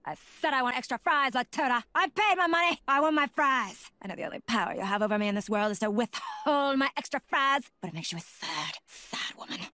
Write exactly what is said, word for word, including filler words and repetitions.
I said I want extra fries, Latuda. I paid my money. I want my fries. I know the only power you have over me in this world is to withhold my extra fries, but it makes you a sad, sad woman.